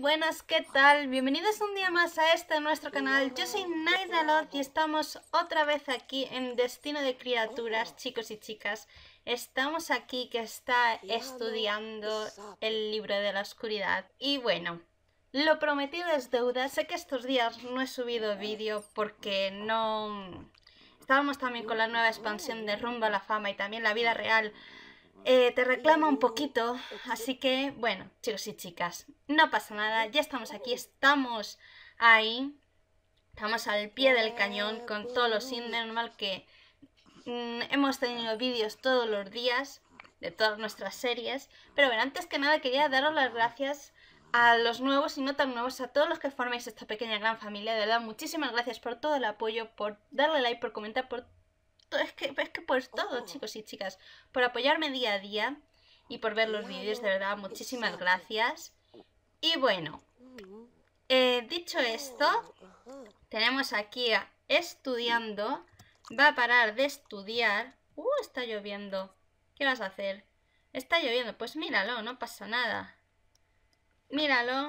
buenas, ¿qué tal? Bienvenidos un día más a nuestro canal. Yo soy Naidalot y estamos otra vez aquí en Destino de Criaturas, chicos y chicas. Estamos aquí que está estudiando el libro de la oscuridad. Y bueno, lo prometido es deuda. Sé que estos días no he subido vídeo porque no... Estábamos también con la nueva expansión de Rumbo a la Fama y también la vida real. Te reclama un poquito, así que bueno, chicos y chicas, no pasa nada, ya estamos aquí, estamos ahí, estamos al pie del cañón con todos los indies, normal que hemos tenido vídeos todos los días de todas nuestras series, pero bueno, antes que nada quería daros las gracias a los nuevos y no tan nuevos, a todos los que formáis esta pequeña gran familia, de verdad, muchísimas gracias por todo el apoyo, por darle like, por comentar, por... Es que por todo, chicos y chicas, por apoyarme día a día y por ver los vídeos, de verdad, muchísimas gracias. Y bueno, dicho esto, tenemos aquí a estudiando. Va a parar de estudiar. Está lloviendo. ¿Qué vas a hacer? Está lloviendo, pues míralo, no pasa nada. Míralo.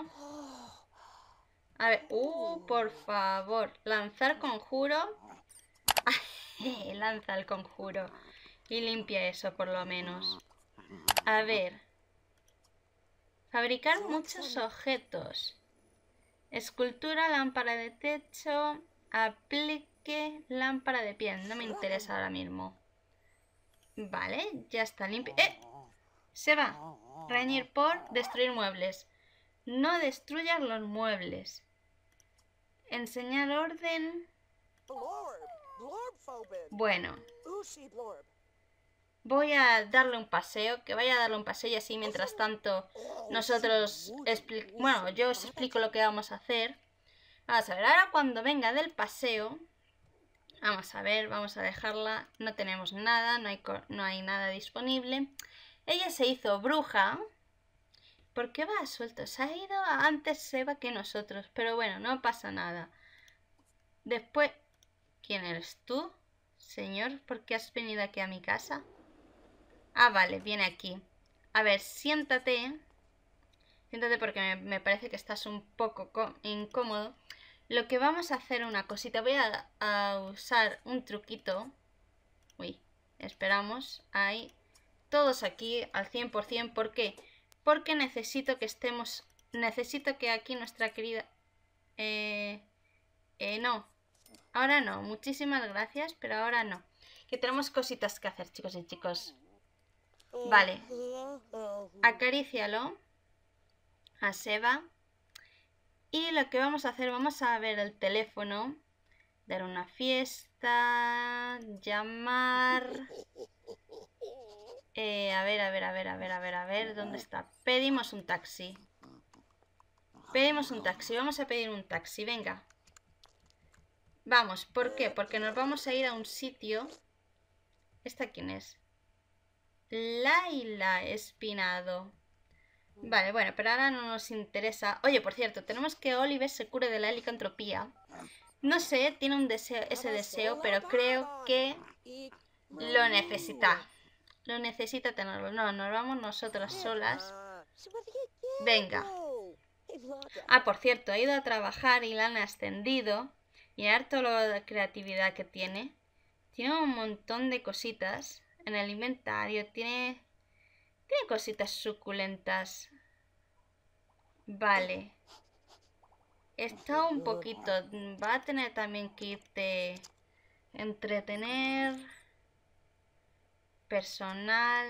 A ver, por favor, lanzar conjuro. Lanza el conjuro y limpia eso por lo menos. A ver. Fabricar muchos objetos. Escultura, lámpara de techo, aplique, lámpara de piel. No me interesa ahora mismo. Vale, ya está limpio. Se va. Reñir por destruir muebles. No destruyas los muebles. Enseñar orden. Bueno. Voy a darle un paseo, que vaya a darle un paseo y así mientras tanto nosotros, bueno, yo os explico lo que vamos a hacer. Vamos a ver, ahora cuando venga del paseo, vamos a ver, vamos a dejarla, no tenemos nada, no hay nada disponible. Ella se hizo bruja, ¿por qué va suelto? Se ha ido antes Seba que nosotros, pero bueno, no pasa nada. Después, ¿quién eres tú, señor? ¿Por qué has venido aquí a mi casa? Ah, vale, viene aquí. A ver, siéntate. Siéntate porque me parece que estás un poco incómodo. Lo que vamos a hacer una cosita. Voy a usar un truquito. Uy, esperamos. Ahí. Todos aquí al 100%. ¿Por qué? Porque necesito que estemos... Necesito que aquí nuestra querida... no. Ahora no. Muchísimas gracias, pero ahora no. Que tenemos cositas que hacer, chicos y chicos. Vale, acarícialo a Seba. Y lo que vamos a hacer, vamos a ver el teléfono, dar una fiesta, llamar. A ver, ¿dónde está? Pedimos un taxi. Vamos a pedir un taxi, venga. Vamos, ¿por qué? Porque nos vamos a ir a un sitio. ¿Esta quién es? Laila Espinado. Vale, bueno, pero ahora no nos interesa. Oye, por cierto, tenemos que Oliver se cure de la licantropía. No sé, tiene un deseo, ese deseo, pero creo que lo necesita. Lo necesita tenerlo. No, nos vamos nosotras solas. Venga. Ah, por cierto, ha ido a trabajar y la han ascendido. Mirar toda la creatividad que tiene. Tiene un montón de cositas en el inventario. Tiene cositas suculentas. Vale. Está un poquito... Va a tener también que irte... Entretener... Personal...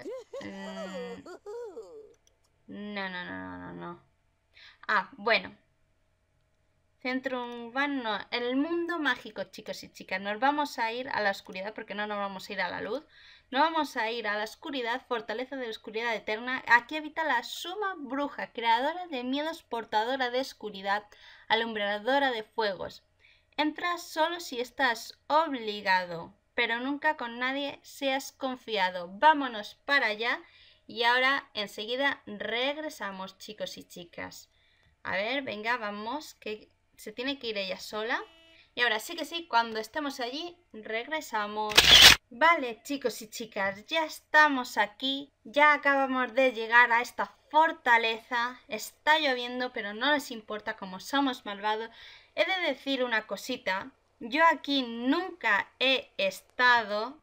No. Ah, bueno. Centro urbano... El mundo mágico, chicos y chicas. Nos vamos a ir a la oscuridad porque no nos vamos a ir a la luz. No vamos a ir a la oscuridad, fortaleza de la oscuridad eterna. Aquí habita la suma bruja, creadora de miedos, portadora de oscuridad, alumbradora de fuegos. Entra solo si estás obligado, pero nunca con nadie seas confiado. Vámonos para allá y ahora enseguida regresamos, chicos y chicas. A ver, venga, vamos, que se tiene que ir ella sola. Y ahora sí que sí, cuando estemos allí, regresamos. Vale, chicos y chicas, ya estamos aquí. Ya acabamos de llegar a esta fortaleza. Está lloviendo, pero no les importa, como somos malvados. He de decir una cosita. Yo aquí nunca he estado.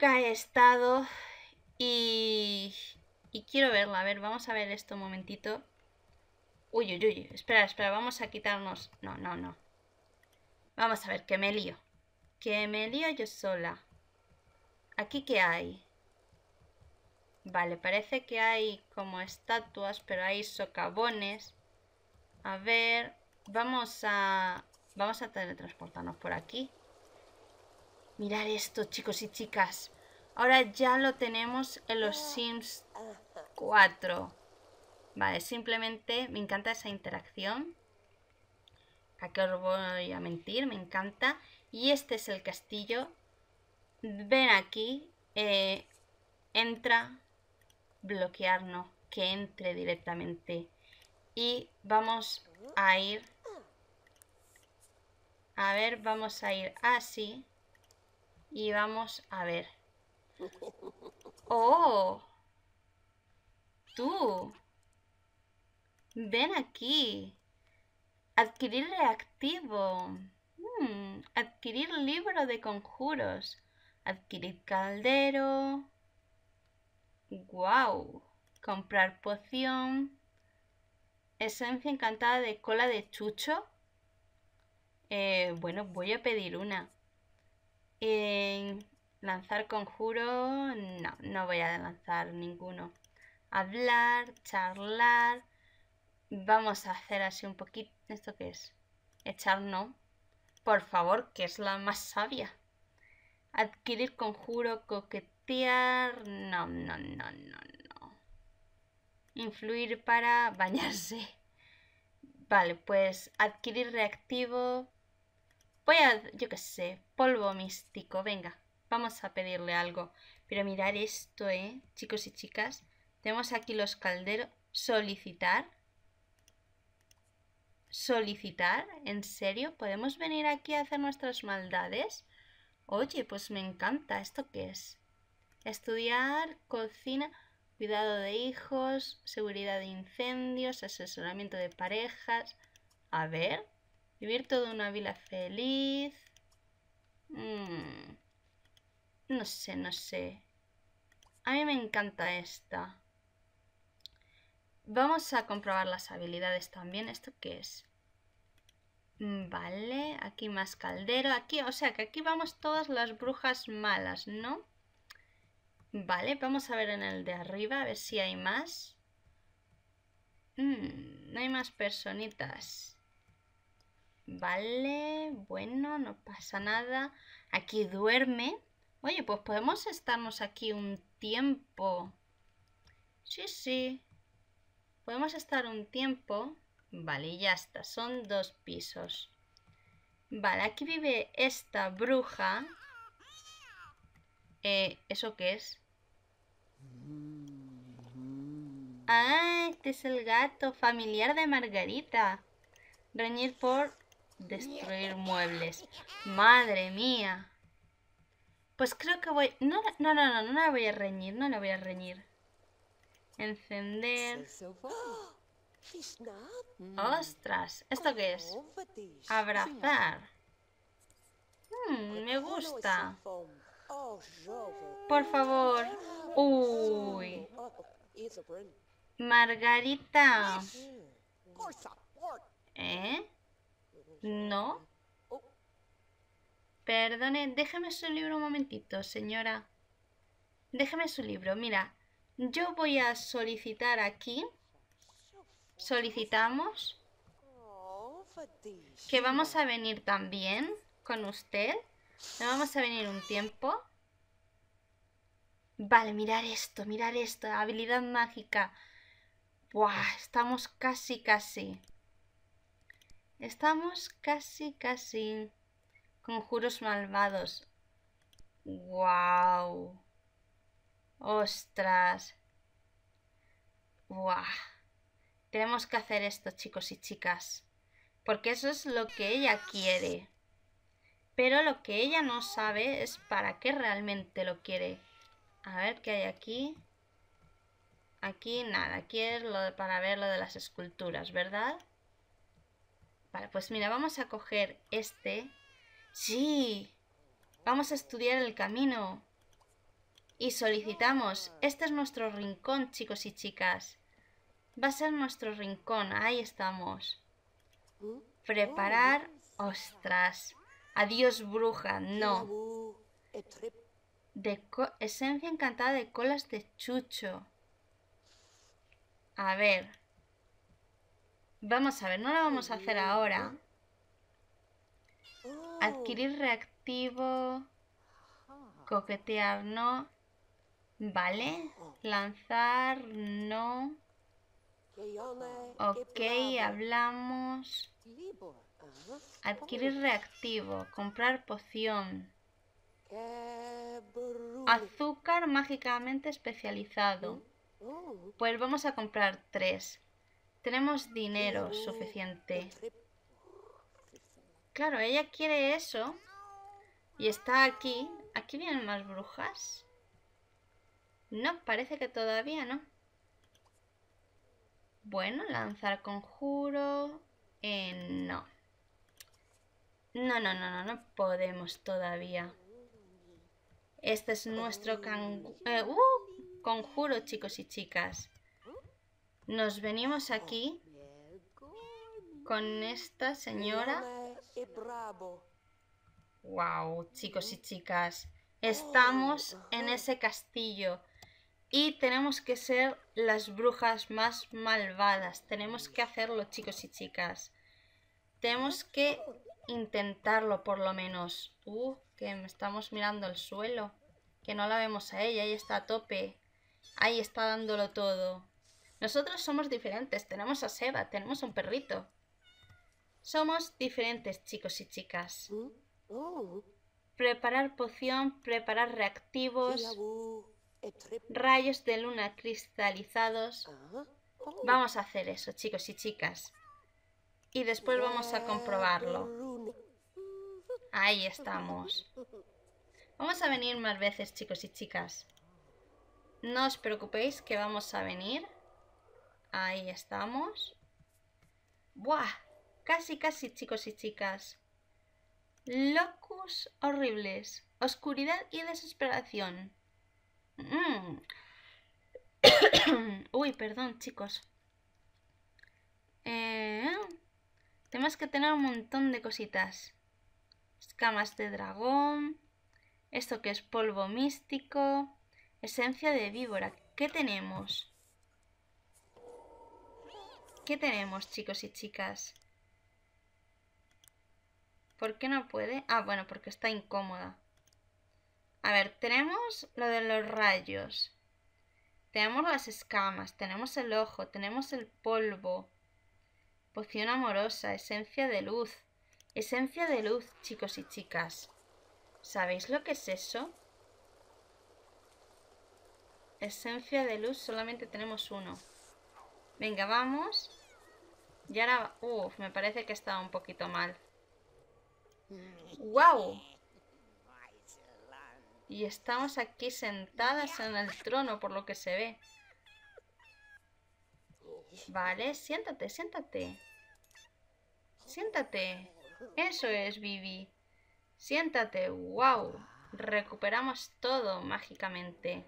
Y quiero verla. A ver, vamos a ver esto un momentito. Uy, uy, uy. Espera, espera. Vamos a quitarnos. No, no, no. Vamos a ver, que me lío. Que me lío yo sola. ¿Aquí qué hay? Vale, parece que hay como estatuas, pero hay socavones. A ver, vamos a teletransportarnos por aquí. Mirad esto, chicos y chicas. Ahora ya lo tenemos en los Sims 4. Vale, simplemente me encanta esa interacción. ¿A qué os voy a mentir? Me encanta. Y este es el castillo. Ven aquí. Entra. Bloquear no. Que entre directamente. Y vamos a ir. A ver, vamos a ir así. Y vamos a ver. ¡Oh! ¡Tú! Ven aquí. Adquirir reactivo. Adquirir libro de conjuros. Adquirir caldero. ¡Guau! Comprar poción. Esencia encantada de cola de chucho. Bueno, voy a pedir una. Lanzar conjuro. No, no voy a lanzar ninguno. Hablar, charlar. Vamos a hacer así un poquito. ¿Esto qué es? Echar no. Por favor, que es la más sabia. Adquirir conjuro, coquetear. No, no, no, no, no. Influir para bañarse. Vale, pues adquirir reactivo. Voy a, yo qué sé, polvo místico. Venga, vamos a pedirle algo. Pero mirad esto, chicos y chicas. Tenemos aquí los calderos. Solicitar. ¿Solicitar? ¿En serio? ¿Podemos venir aquí a hacer nuestras maldades? Oye, pues me encanta. ¿Esto qué es? Estudiar, cocina, cuidado de hijos, seguridad de incendios, asesoramiento de parejas. A ver, vivir toda una vida feliz. No sé, no sé. A mí me encanta esta. Vamos a comprobar las habilidades también. ¿Esto qué es? Vale, aquí más caldero. Aquí, o sea que aquí vamos todas las brujas malas, ¿no? Vale, vamos a ver en el de arriba, a ver si hay más. No hay más personitas. Vale, bueno, no pasa nada. Aquí duerme. Oye, pues podemos estarnos aquí un tiempo. Sí, sí. Podemos estar un tiempo. Vale, ya está. Son 2 pisos. Vale, aquí vive esta bruja. ¿Eso qué es? Ah, este es el gato familiar de Margarita. Reñir por destruir muebles. Madre mía. Pues creo que voy... No, no, no, no, no la voy a reñir, no la voy a reñir. Encender. ¡Ostras! ¿Esto qué es? Abrazar. Me gusta. Por favor. Uy. Margarita. ¿No? Perdone, déjeme su libro un momentito, señora. Déjeme su libro. Mira, yo voy a solicitar aquí. Solicitamos que vamos a venir también con usted. ¿No vamos a venir un tiempo? Vale, mirar esto, habilidad mágica. Buah, estamos casi. Estamos casi. Conjuros malvados. Wow. Ostras. Buah. Tenemos que hacer esto, chicos y chicas. Porque eso es lo que ella quiere. Pero lo que ella no sabe es para qué realmente lo quiere. A ver qué hay aquí. Aquí nada, aquí es para ver lo de las esculturas, ¿verdad? Vale, pues mira, vamos a coger este. ¡Sí! Vamos a estudiar el camino. Y solicitamos. Este es nuestro rincón, chicos y chicas. Va a ser nuestro rincón. Ahí estamos. Preparar. ¡Ostras! Adiós, bruja. No. Esencia encantada de colas de chucho. A ver. Vamos a ver, no lo vamos a hacer ahora. Adquirir reactivo. Coquetear, no. Vale. Lanzar, no. Ok, hablamos. Adquirir reactivo. Comprar poción. Azúcar mágicamente especializado. Pues vamos a comprar 3. Tenemos dinero suficiente. Claro, ella quiere eso. Y está aquí. ¿Aquí vienen más brujas? No, parece que todavía no. Bueno, lanzar conjuro. No. No podemos todavía. Este es nuestro conjuro, chicos y chicas. Nos venimos aquí con esta señora. Wow, chicos y chicas. Estamos en ese castillo. Y tenemos que ser las brujas más malvadas. Tenemos que hacerlo, chicos y chicas. Tenemos que intentarlo, por lo menos. Que estamos mirando el suelo. Que no la vemos a ella. Ella está a tope. Ahí está dándolo todo. Nosotros somos diferentes. Tenemos a Seba. Tenemos un perrito. Somos diferentes, chicos y chicas. Preparar poción. Preparar reactivos. Rayos de luna cristalizados. Vamos a hacer eso, chicos y chicas. Y después vamos a comprobarlo. Ahí estamos. Vamos a venir más veces, chicos y chicas. No os preocupéis que vamos a venir. Ahí estamos. ¡Buah! Casi, chicos y chicas. Locus horribles. Oscuridad y desesperación. Uy, perdón, chicos. Tenemos que tener un montón de cositas. Escamas de dragón. Esto que es polvo místico. Esencia de víbora. ¿Qué tenemos? ¿Qué tenemos, chicos y chicas? ¿Por qué no puede? Ah, bueno, porque está incómoda. A ver, tenemos lo de los rayos. Tenemos las escamas, tenemos el ojo, tenemos el polvo. Poción amorosa, esencia de luz. Esencia de luz, chicos y chicas. ¿Sabéis lo que es eso? Esencia de luz, solamente tenemos uno. Venga, vamos. Y ahora... me parece que está un poquito mal. ¡Wow! Y estamos aquí sentadas en el trono, por lo que se ve. Vale, siéntate, siéntate. Siéntate. Eso es, Vivi. Siéntate. ¡Wow! Recuperamos todo mágicamente.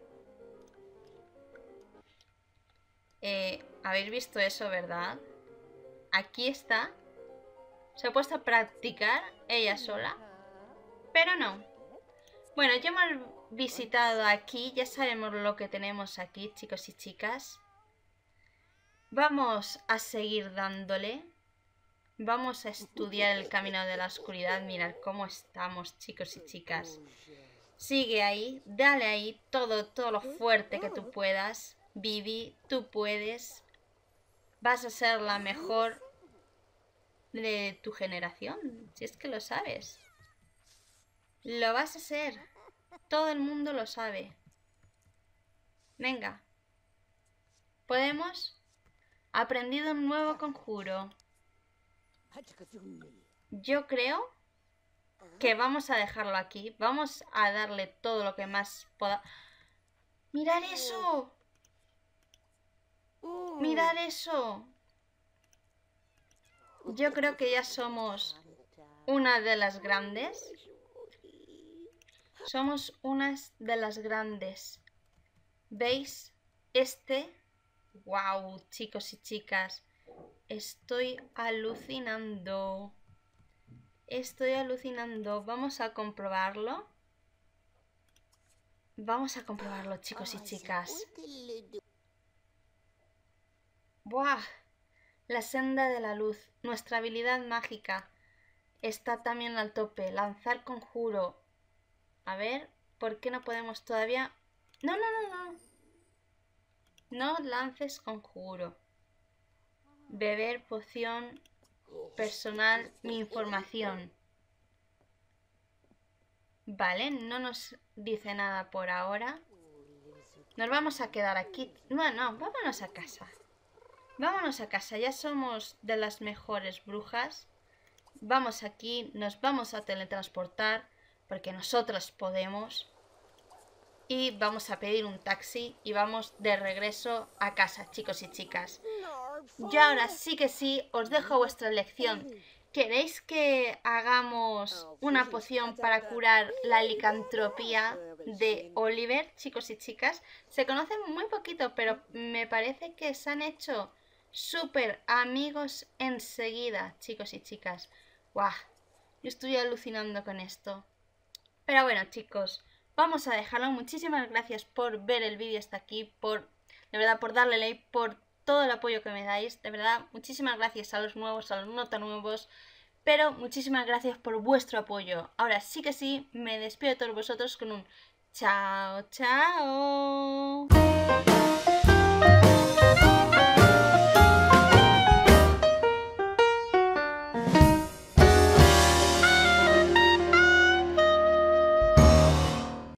¿Habéis visto eso, verdad? Aquí está. Se ha puesto a practicar ella sola. Pero no. Bueno, ya hemos visitado aquí. Ya sabemos lo que tenemos aquí, chicos y chicas. Vamos a seguir dándole. Vamos a estudiar el camino de la oscuridad. Mirad cómo estamos, chicos y chicas. Sigue ahí, dale ahí todo lo fuerte que tú puedas. Vivi, tú puedes. Vas a ser la mejor de tu generación, si es que lo sabes. Lo vas a ser. Todo el mundo lo sabe. Venga. ¿Podemos? Aprendido un nuevo conjuro. Yo creo que vamos a dejarlo aquí. Vamos a darle todo lo que más pueda. ¡Mirad eso! ¡Mirad eso! Yo creo que ya somos una de las grandes. Somos unas de las grandes. ¿Veis? ¡Wow, chicos y chicas! Estoy alucinando. Estoy alucinando. Vamos a comprobarlo. Vamos a comprobarlo, chicos y chicas. ¡Buah! La senda de la luz. Nuestra habilidad mágica está también al tope. Lanzar conjuro. A ver, ¿por qué no podemos todavía? No, no, no, no. No lances conjuro. Beber poción personal, mi información. Vale, no nos dice nada por ahora. Nos vamos a quedar aquí. No, vámonos a casa. Vámonos a casa, ya somos de las mejores brujas. Vamos aquí, nos vamos a teletransportar porque nosotros podemos. Y vamos a pedir un taxi y vamos de regreso a casa, chicos y chicas. Y ahora sí que sí, os dejo vuestra elección. ¿Queréis que hagamos una poción para curar la licantropía de Oliver, chicos y chicas? Se conocen muy poquito, pero me parece que se han hecho súper amigos enseguida, chicos y chicas. ¡Guau! Yo estoy alucinando con esto. Pero bueno, chicos, vamos a dejarlo. Muchísimas gracias por ver el vídeo hasta aquí, de verdad, por darle like, por todo el apoyo que me dais. De verdad, muchísimas gracias a los nuevos, a los no tan nuevos, pero muchísimas gracias por vuestro apoyo. Ahora sí que sí, me despido de todos vosotros con un chao, chao.